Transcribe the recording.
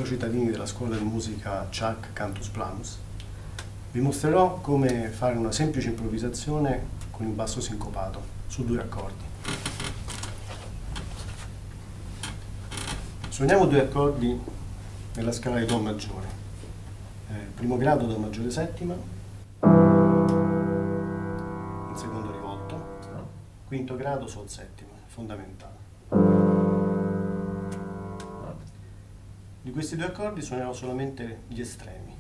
Cittadini della scuola di musica Ciak Cantus Planus. Vi mostrerò come fare una semplice improvvisazione con il basso sincopato su 2 accordi. Suoniamo 2 accordi nella scala di Do maggiore. Primo grado Do maggiore settima, in secondo rivolto, quinto grado Sol settima, fondamentale. Di questi 2 accordi suonerò solamente gli estremi.